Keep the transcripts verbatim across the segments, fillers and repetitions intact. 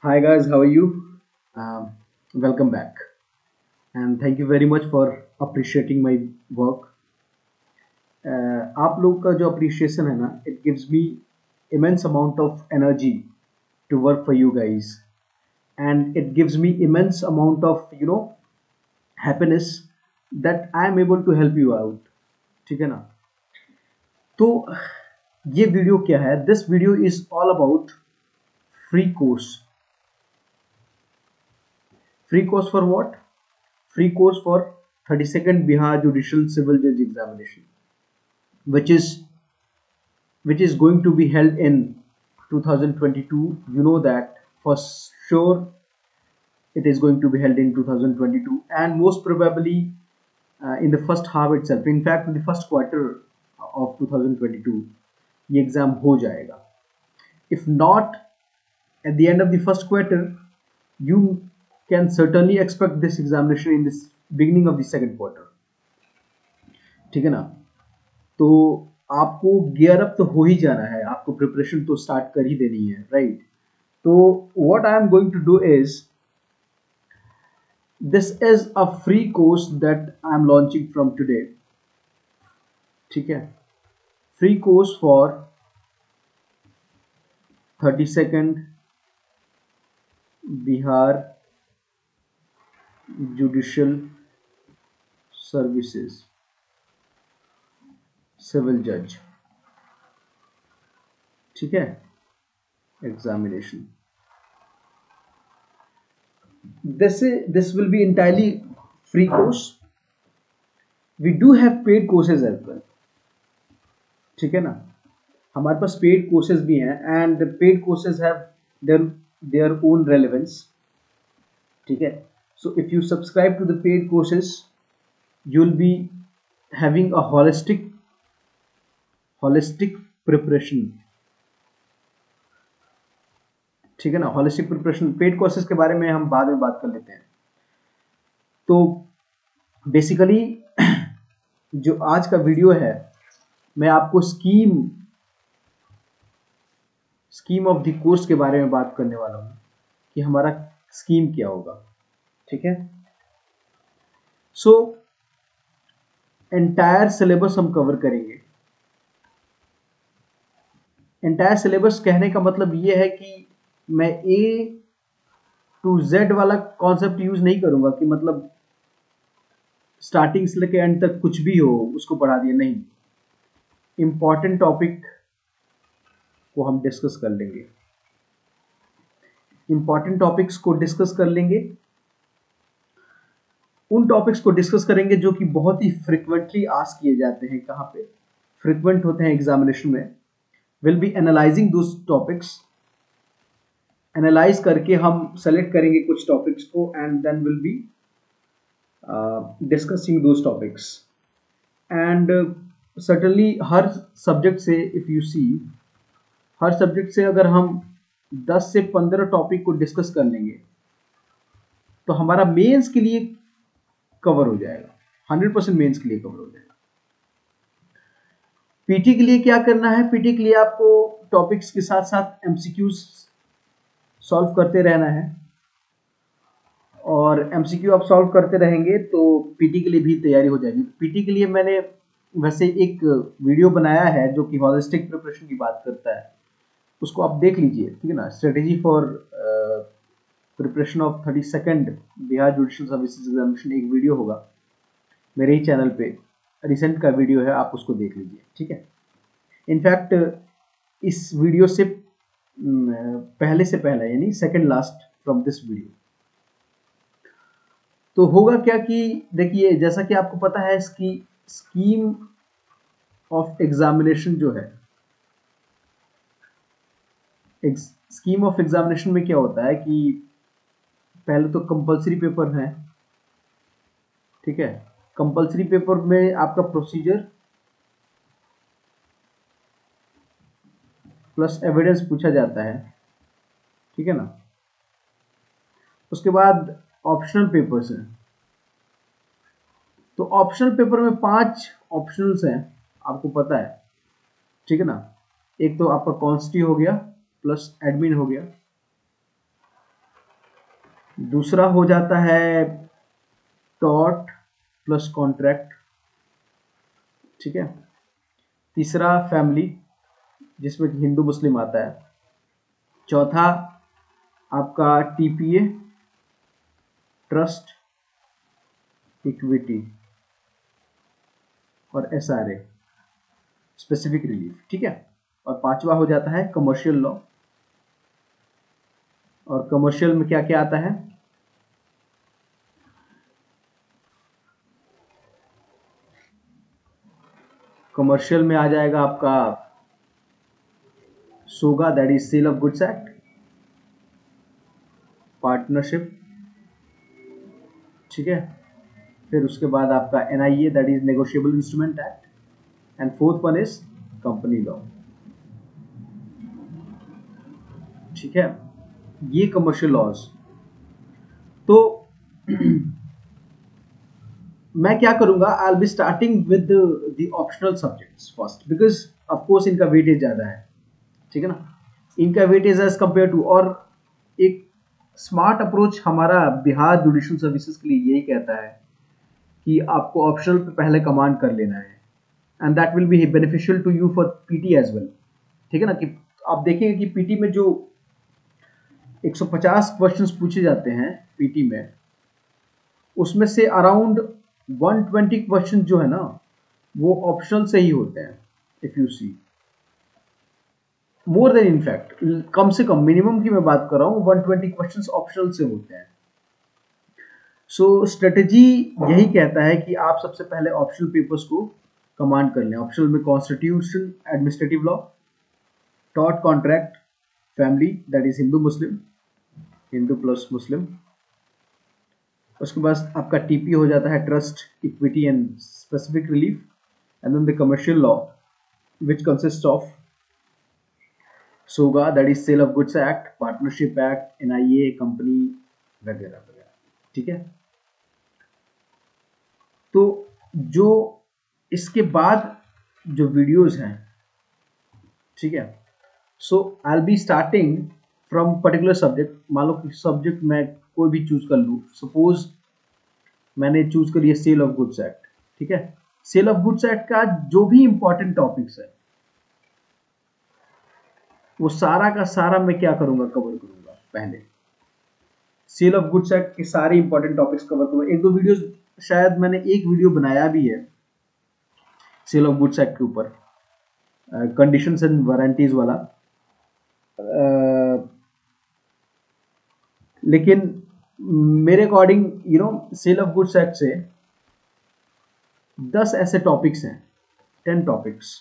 Hi guys, how are you? Um, Welcome back, and thank you very much for appreciating my work. Uh, आप लोग का जो appreciation है ना, it gives me immense amount of energy to work for you guys, and it gives me immense amount of you know happiness that I am able to help you out. ठीक है ना? तो ये video क्या है? This video is all about free course. Free course for what? Free course for thirty-second Bihar Judicial Civil Judge Examination, which is which is going to be held in two thousand twenty-two. You know that for sure it is going to be held in two thousand twenty-two, and most probably uh, in the first half itself. In fact, in the first quarter of two thousand twenty-two, ये exam हो जाएगा. If not at the end of the first quarter, you can certainly expect this examination in this beginning of the second quarter. ठीक है ना? तो आपको gear up तो हो ही जाना है, आपको प्रिपरेशन तो स्टार्ट कर ही देनी है, राइट? तो what I am going to do is this is a free course that I am launching from today. ठीक है, free course for thirty second Bihar judicial services civil जज. ठीक है, examination. This is, this will be entirely free course. We do have paid courses as well. ठीक है ना? हमारे पास paid courses भी हैं, and paid courses have their their own relevance. ठीक है, so if you subscribe to the paid courses you will be having a holistic holistic preparation. ठीक है ना? Holistic preparation. पेड कोर्सेज के बारे में हम बाद में बात कर लेते हैं. तो बेसिकली जो आज का वीडियो है, मैं आपको scheme scheme of the course के बारे में बात करने वाला हूं कि हमारा स्कीम क्या होगा. ठीक है, सो एंटायर सिलेबस हम कवर करेंगे. एंटायर सिलेबस कहने का मतलब ये है कि मैं ए टू जेड वाला कॉन्सेप्ट यूज नहीं करूंगा कि मतलब स्टार्टिंग से लेकर एंड तक कुछ भी हो उसको पढ़ा दिया. नहीं, इंपॉर्टेंट टॉपिक को हम डिस्कस कर लेंगे. इंपॉर्टेंट टॉपिक्स को डिस्कस कर लेंगे. उन टॉपिक्स को डिस्कस करेंगे जो कि बहुत ही फ्रिक्वेंटली आस्क किए जाते हैं. कहाँ पे फ्रिक्वेंट होते हैं? एग्जामिनेशन में. Will be analysing those topics. Analyse करके हम सेलेक्ट करेंगे कुछ टॉपिक्स को, and then will be discussing those topics. And certainly हर सब्जेक्ट से, इफ यू सी, हर सब्जेक्ट से अगर हम दस से पंद्रह टॉपिक को डिस्कस कर लेंगे तो हमारा मेंस के लिए कवर हो जाएगा. हंड्रेड परसेंट मेंस के लिए कवर हो जाएगा. पीटी के लिए क्या करना है? पीटी के लिए आपको टॉपिक्स के साथ साथ एमसीक्यूज सॉल्व करते रहना है, और एमसीक्यू आप सॉल्व करते रहेंगे तो पीटी के लिए भी तैयारी हो जाएगी. पीटी के लिए मैंने वैसे एक वीडियो बनाया है जो कि होलिस्टिक प्रिपरेशन की बात करता है, उसको आप देख लीजिए. ठीक है ना? Strategy for preparation of thirty second Bihar judicial services examination एक वीडियो होगा मेरे ही चैनल पे, रिसेंट का वीडियो है, आप उसको देख लीजिए. ठीक है, इनफैक्ट इस वीडियो से पहले से पहला, यानी second last from this video. तो होगा क्या कि देखिए, जैसा कि आपको पता है, इसकी स्कीम ऑफ एग्जामिनेशन जो है, स्कीम ऑफ एग्जामिनेशन में क्या होता है कि पहले तो कंपलसरी पेपर है. ठीक है, कंपलसरी पेपर में आपका प्रोसीजर प्लस एविडेंस पूछा जाता है. ठीक है ना? उसके बाद ऑप्शनल पेपर्स हैं. तो ऑप्शनल पेपर में पांच ऑप्शनल्स हैं, आपको पता है. ठीक है ना? एक तो आपका कॉन्स्टी हो गया, प्लस एडमिन हो गया, दूसरा हो जाता है टॉट प्लस कॉन्ट्रैक्ट, ठीक है। तीसरा फैमिली, जिसमें हिंदू मुस्लिम आता है। चौथा आपका टीपीए, ट्रस्ट, इक्विटी और एसआरए, स्पेसिफिक रिलीफ, ठीक है। और पांचवा हो जाता है कमर्शियल लॉ। और कमर्शियल में क्या क्या आता है? कमर्शियल में आ जाएगा आपका SOGA, that is sale of goods act, partnership, ठीक है। फिर उसके बाद आपका NIA, that is negotiable instrument act, and fourth one is company law, ठीक है। ये कमर्शियल लॉज। तो मैं क्या करूंगा, I will be starting with the optional subjects first, because of course इनका वेटेज ज्यादा है, ठीक है ना। इनका वेटेज एज कंपेयर टू, और एक स्मार्ट अप्रोच हमारा बिहार जुडिशियल सर्विसेज के लिए यही कहता है कि आपको ऑप्शनल पे पहले कमांड कर लेना है, and that will be beneficial to you for PT as well, ठीक है ना। कि आप देखेंगे कि पीटी में जो एक सौ पचास क्वेश्चंस पूछे जाते हैं पीटी में, उसमें से अराउंड एक सौ बीस क्वेश्चन जो है ना वो ऑप्शनल से ही होते हैं। If you see more then, in fact कम से कम मिनिमम की मैं बात कर रहा हूं, एक सौ बीस क्वेश्चंस ऑप्शनल से होते हैं। सो so, स्ट्रेटेजी यही कहता है कि आप सबसे पहले ऑप्शनल पेपर्स को कमांड कर लें। ऑप्शनल में कॉन्स्टिट्यूशन, एडमिनिस्ट्रेटिव लॉ, टॉट, contract, family, that is Hindu Muslim, Hindu plus Muslim. उसके बाद आपका टीपी हो जाता है trust, equity and specific relief, and then the commercial law which consist of SOGA, that is sale of goods act, partnership act, NIA, company वगैरह वगैरह, ठीक है। तो जो इसके बाद जो वीडियोस हैं, ठीक है, so I will be starting from particular subject. मान लो कि सब्जेक्ट मैं कोई भी चूज कर लूँ, सपोज मैंने चूज करिए सेल ऑफ गुड्स एक्ट, ठीक है। सेल ऑफ गुड्स एक्ट का जो भी इंपॉर्टेंट टॉपिक्स है वो सारा का सारा मैं क्या करूंगा, कवर करूंगा। पहले सेल ऑफ गुड्स एक्ट के सारे इंपॉर्टेंट टॉपिक्स कवर करूंगा। एक दो वीडियोस, शायद मैंने एक वीडियो बनाया भी है सेल ऑफ गुड्स एक्ट के ऊपर, कंडीशंस एंड वारंटीज वाला, uh, लेकिन मेरे according you know sale of goods act से दस ऐसे टॉपिक्स हैं, टेन टॉपिक्स,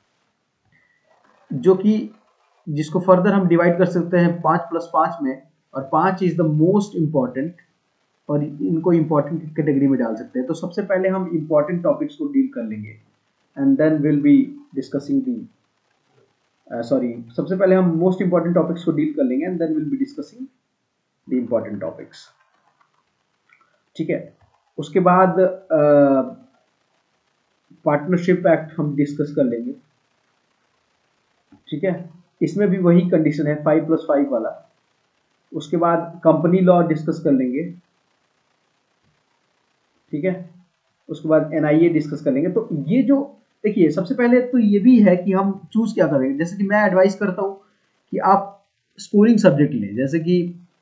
जो कि जिसको फर्दर हम डिवाइड कर सकते हैं पाँच प्लस पाँच में, और पाँच इज द मोस्ट इम्पॉर्टेंट, और इनको इम्पॉर्टेंट कैटेगरी में डाल सकते हैं। तो सबसे पहले हम इम्पॉर्टेंट टॉपिक्स को डील कर लेंगे, and then will be discussing the sorry सबसे पहले हम मोस्ट इम्पॉर्टेंट टॉपिक्स को डील कर लेंगे, and then will be discussing the important topics, ठीक है। उसके बाद पार्टनरशिप uh, एक्ट हम डिस्कस कर लेंगे, ठीक है। इसमें भी वही कंडीशन है, फाइव प्लस फाइव वाला। उसके बाद कंपनी लॉ डिस्कस कर लेंगे, ठीक है। उसके बाद एनआईए डिस्कस कर लेंगे। तो ये जो देखिए, सबसे पहले तो ये भी है कि हम चूज क्या करेंगे। जैसे कि मैं एडवाइस करता हूं कि आप स्कोरिंग सब्जेक्ट लें, जैसे कि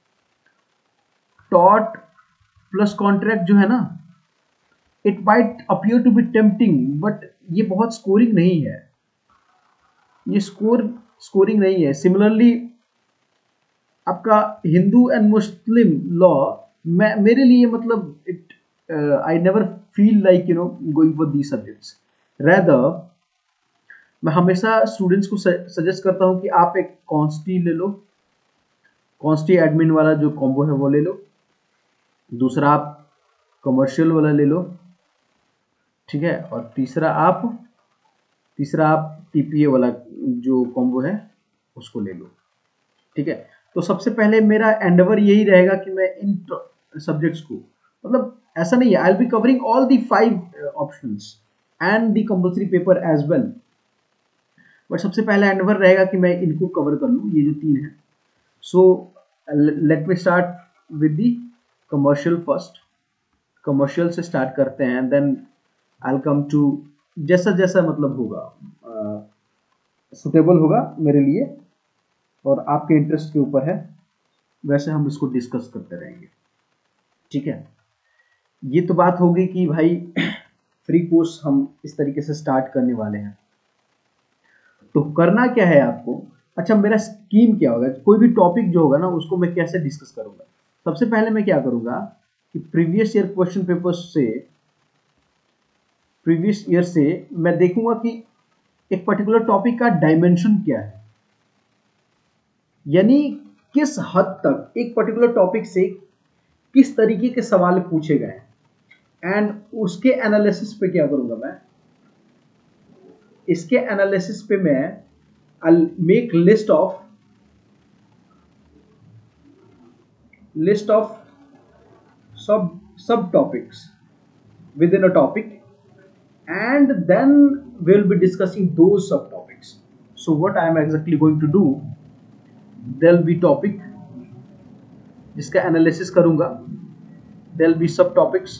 टॉट प्लस कॉन्ट्रैक्ट जो है ना, it might appear to be tempting, but ये बहुत स्कोरिंग नहीं है, ये स्कोर स्कोरिंग नहीं है। सिमिलरली आपका हिंदू एंड मुस्लिम लॉ, मैं मेरे लिए मतलब it I never feel like you know going for these subjects. Rather मैं हमेशा स्टूडेंट्स को सजेस्ट करता हूं कि आप एक कॉन्स्टी ले लो, कॉन्स्टी एडमिन वाला जो कॉम्बो है वो ले लो। दूसरा आप कमर्शियल वाला ले लो, ठीक है। और तीसरा आप तीसरा आप टीपीए वाला जो कॉम्बो है उसको ले लो, ठीक है। तो सबसे पहले मेरा एंडेवर यही रहेगा कि मैं इन सब्जेक्ट्स को, मतलब ऐसा नहीं है, I will be covering all the five options and the compulsory paper as well, but सबसे पहला एंडेवर रहेगा कि मैं इनको कवर कर लूँ, ये जो तीन है। So let me start with the commercial first, commercial से स्टार्ट करते हैं, देन आई कम टू जैसा जैसा मतलब होगा सुटेबल होगा मेरे लिए और आपके इंटरेस्ट के ऊपर है, वैसे हम इसको डिस्कस करते रहेंगे। ठीक है, ये तो बात हो गई कि भाई फ्री कोर्स हम इस तरीके से स्टार्ट करने वाले हैं। तो करना क्या है आपको, अच्छा मेरा स्कीम क्या होगा, कोई भी टॉपिक जो होगा ना उसको मैं कैसे डिस्कस करूंगा। सबसे पहले मैं क्या करूंगा कि प्रीवियस ईयर क्वेश्चन पेपर्स से प्रीवियस ईयर से मैं देखूंगा कि एक पर्टिकुलर टॉपिक का डायमेंशन क्या है, यानी किस हद तक एक पर्टिकुलर टॉपिक से किस तरीके के सवाल पूछे गए एंड उसके एनालिसिस पे क्या करूंगा मैं, इसके एनालिसिस पे मैं I'll make list of list of sub subtopics within a topic, and then we'll be discussing those subtopics. So what I am exactly going to do, there'll be topic जिसका analysis करूंगा, there'll be subtopics,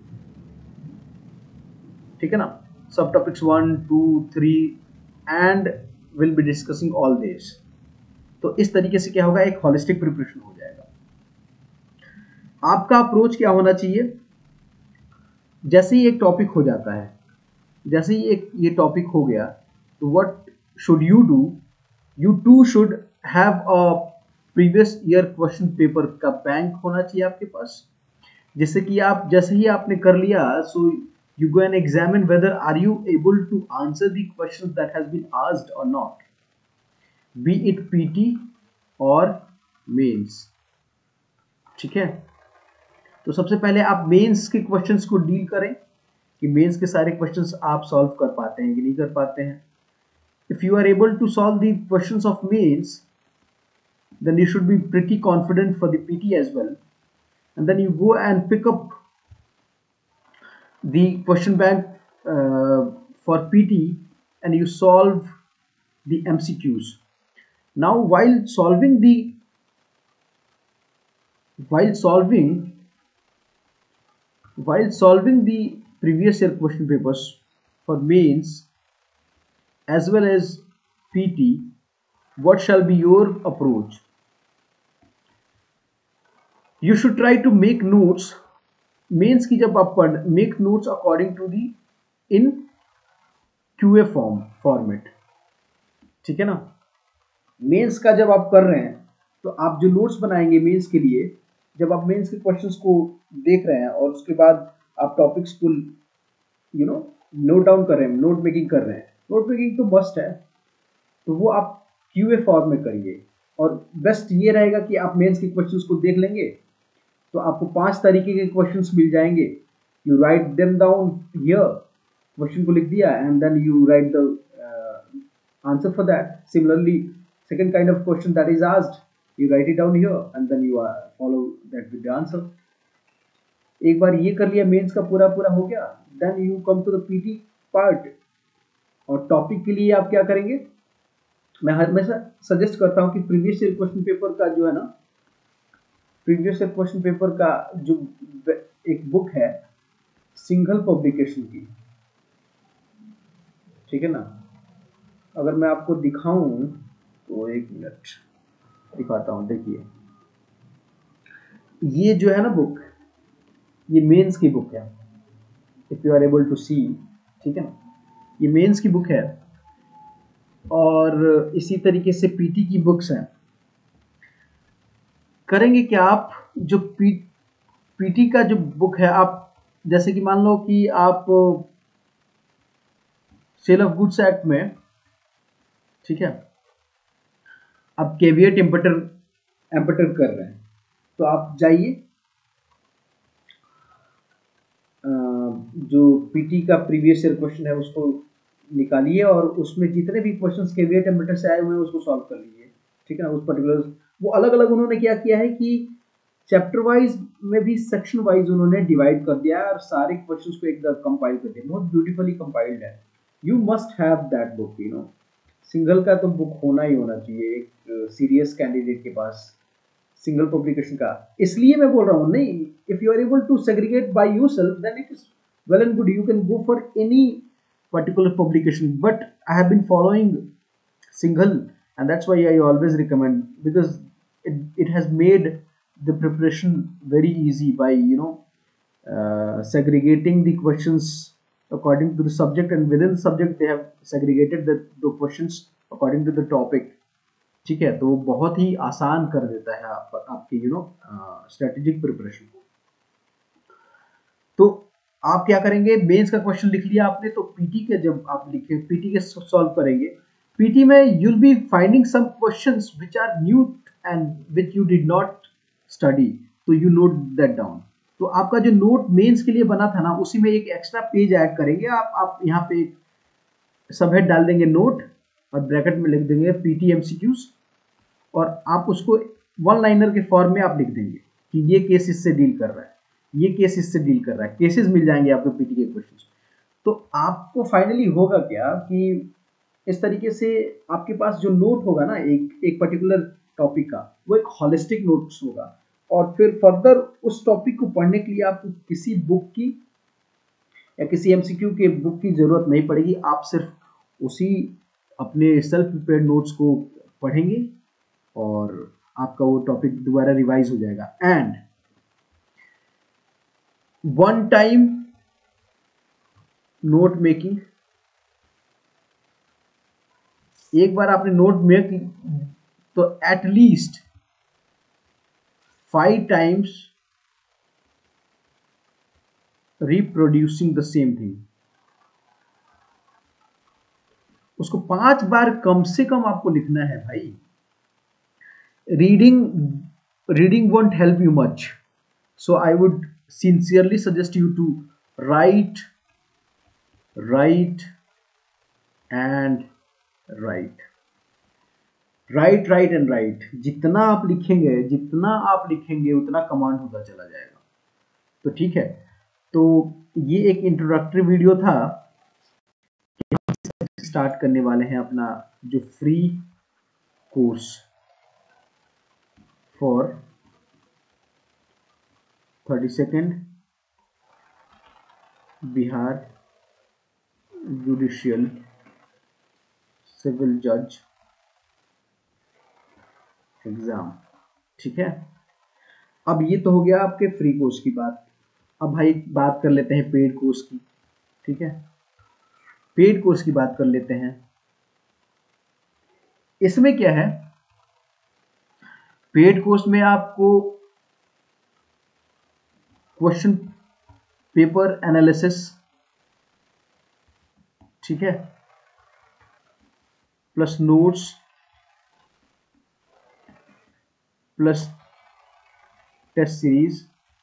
ठीक है ना, subtopics one two three and we'll be discussing all this. तो इस तरीके से क्या होगा, एक होलिस्टिक प्रिपरेशन हो जाएगा। आपका अप्रोच क्या होना चाहिए, जैसे ही एक टॉपिक हो जाता है, जैसे ही एक ये टॉपिक हो गया, तो what should you do, you too should have a previous year question paper का बैंक होना चाहिए आपके पास, जिससे कि आप जैसे ही आपने कर लिया, सो you go and examine whether are you able to answer the questions that has been asked or not, be it P T or mains। ठीक है, तो सबसे पहले आप मेंस के क्वेश्चंस को डील करें कि मेंस के सारे क्वेश्चंस आप सॉल्व कर पाते हैं कि नहीं कर पाते हैं। If you are able to solve the questions of mains, then you should be pretty confident for the P T as well, and then you go and pick up the question bank uh, for P T and you solve the M C Qs. Now while solving the while solving while solving the previous year question papers for mains as well as P T, what shall be your approach? You should try to make notes mains की जब आप पढ़ make notes according to the in QA form format. ठीक है ना, mains का जब आप कर रहे हैं तो आप जो नोट्स बनाएंगे मेंस के लिए, जब आप मेंस के क्वेश्चंस को देख रहे हैं और उसके बाद आप टॉपिक्स को यू नो नोट डाउन कर रहे हैं, नोट मेकिंग कर रहे हैं, नोट मेकिंग तो मस्ट है, तो वो आप क्यूए फॉर्म में करिए। और बेस्ट ये रहेगा कि आप मेंस के क्वेश्चंस को देख लेंगे तो आपको पांच तरीके के क्वेश्चंस मिल जाएंगे, you write them down here, question को लिख दिया and then you write the answer for that. Similarly second kind of question that is asked, you write it down here and then you follow that with the answer. एक बार ये कर लिया, mains का पूरा पूरा हो गया, then you come to the PT part. और टॉपिक के लिए आप क्या करेंगे, मैं हमेशा सजेस्ट करता हूँ कि प्रीवियस ईयर क्वेश्चन पेपर का जो है ना, प्रीवियस ईयर क्वेश्चन पेपर का जो एक बुक है सिंगल पब्लिकेशन की, ठीक है ना, अगर मैं आपको दिखाऊं तो एक मिनट दिखाता हूं। देखिए ये जो है ना बुक, ये मेंस की बुक है, if you are able to see, ठीक है ना, ये मेंस की बुक है और इसी तरीके से पीटी की बुक्स हैं। करेंगे क्या, आप जो पी पीटी का जो बुक है, आप जैसे कि मान लो कि आप सेल ऑफ गुड्स एक्ट में, ठीक है, आप केविएट इम्पटर इम्पटर कर रहे हैं, तो आप जाइए जो पीटी का प्रीवियस ईयर क्वेश्चन है उसको निकालिए और उसमें जितने भी क्वेश्चंस केविएट इम्पटर से आए हुए हैं उसको सॉल्व कर लीजिए। ठीक है ना, उस पर्टिकुलर वो अलग अलग उन्होंने क्या किया है कि चैप्टर वाइज में भी सेक्शन वाइज उन्होंने डिवाइड कर दिया है और सारे क्वेश्चंस को एक कंपाइल कर दिया, बहुत ब्यूटीफुली कंपाइल्ड है। You must have that book, you know, single का तो बुक होना ही होना चाहिए एक सीरियस कैंडिडेट के पास। सिंगल पब्लिकेशन का, इसलिए मैं बोल रहा हूँ नहीं, if you are able to segregate by yourself then it is well and good, you can go for any particular publication, but I have been following single, and that's why I always recommend, because it, it has made the preparation very easy by you know uh, segregating the questions according to the subject, and within the subject they have segregated the, the questions according to the topic. ठीक है, तो वो बहुत ही आसान कर देता है आप, आपकी यू नो स्ट्रेटेजिक प्रिपरेशन को। तो आप क्या करेंगे, मेंस का क्वेश्चन लिख लिया आपने, तो पीटी के जब आप लिखे पीटी के सॉल्व करेंगे, पीटी में you will be finding some questions which are new and which you did not study, तो यू नोट दैट डाउन। तो आपका जो नोट मेंस के लिए बना था ना, उसी में एक एक्स्ट्रा पेज ऐड करेंगे आप आप यहाँ पे एक सबहेड डाल देंगे नोट, और ब्रैकेट में लिख देंगे पीटी एमसीक्यूज, और आप उसको वन लाइनर के फॉर्म में आप लिख देंगे कि ये केस इससे डील कर रहा है, ये केस इससे डील कर रहा है, केसेस मिल जाएंगे आपको पीटी के क्वेश्चंस। तो आपको फाइनली होगा क्या कि इस तरीके से आपके पास जो नोट होगा ना एक एक पर्टिकुलर टॉपिक का, वो एक होलिस्टिक नोट्स होगा, और फिर फर्दर उस टॉपिक को पढ़ने के लिए आपको किसी बुक की या किसी एमसीक्यू के बुक की जरूरत नहीं पड़ेगी, आप सिर्फ उसी अपने सेल्फ प्रिपेयर्ड नोट्स को पढ़ेंगे और आपका वो टॉपिक दोबारा रिवाइज हो जाएगा। And one time note making, एक बार आपने नोट मेक तो at least five times reproducing the same thing, उसको पांच बार कम से कम आपको लिखना है भाई। Reading reading won't help you much, so I would sincerely suggest you to write write and write write write and write। जितना आप लिखेंगे जितना आप लिखेंगे उतना कमांड होता चला जाएगा। तो ठीक है, तो ये एक इंट्रोडक्टरी वीडियो था, स्टार्ट करने वाले हैं अपना जो free course for thirty second Bihar judicial civil जज एग्जाम। ठीक है, अब ये तो हो गया आपके फ्री कोर्स की बात। अब भाई बात कर लेते हैं पेड कोर्स की। ठीक है, पेड कोर्स की बात कर लेते हैं। इसमें क्या है, पेड कोर्स में आपको क्वेश्चन पेपर एनालिसिस, ठीक है, plus notes plus test series,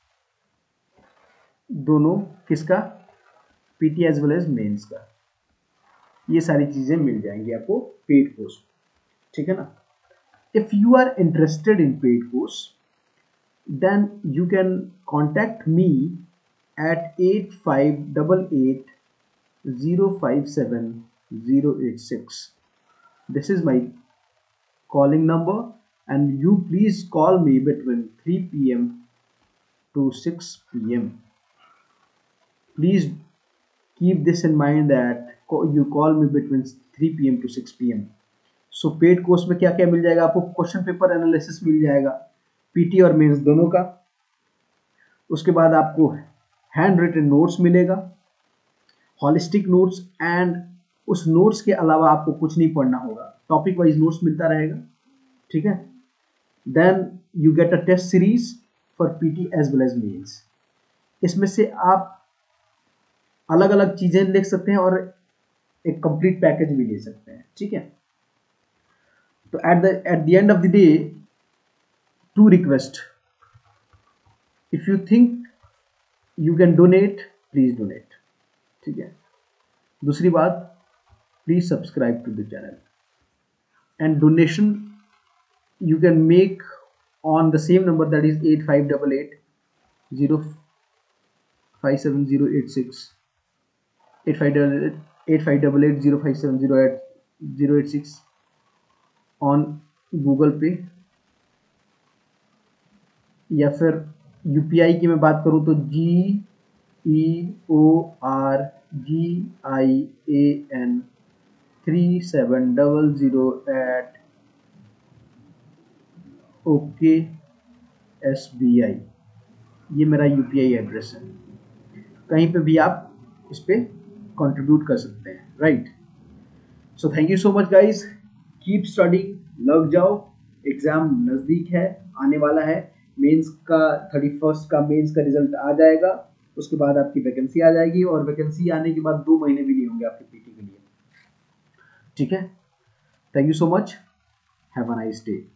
दोनों किसका, PT as well as mains का, ये सारी चीजें मिल जाएंगी आपको पेड कोर्स। ठीक है ना। If you are interested in paid course then you can contact me at eight five eight eight zero five seven zero eight six. This is my calling number, and you please call me between three p m to six p m Please keep this in mind that you call me between three p m to six p m So paid course में क्या क्या मिल जाएगा आपको, question paper analysis मिल जाएगा PT और mains दोनों का। उसके बाद आपको हैंड रिटन नोट्स मिलेगा, हॉलिस्टिक नोट्स, एंड उस नोट्स के अलावा आपको कुछ नहीं पढ़ना होगा, टॉपिक वाइज नोट्स मिलता रहेगा। ठीक है, then you get a test series for PT as well as mains. इसमें से आप अलग अलग चीजें लिख सकते हैं और एक कंप्लीट पैकेज भी ले सकते हैं। ठीक है, तो at the at the end of the day two request, if you think you can donate, please donate। ठीक है, दूसरी बात, please subscribe to the channel, and donation you can make on the same number, that is eight five eight eight zero five seven zero eight six, eight five eight eight zero five seven zero eight six on Google Pay या फिर UPI की मैं बात करूं तो G E O R G I A N three seven double zero eight okay S B I, ये मेरा UPI address है। कहीं पे भी आप इस पे कंट्रीब्यूट कर सकते हैं, right. So thank you so much guys, keep studying, लग जाओ, एग्जाम नज़दीक है, आने वाला है। मेंस का थर्टी फर्स्ट का मेंस का रिजल्ट आ जाएगा, उसके बाद आपकी वैकेंसी आ जाएगी, और वैकेंसी आने के बाद दो महीने भी नहीं होंगे आपके पीटी के लिए, ठीक है। Thank you so much, have a nice day.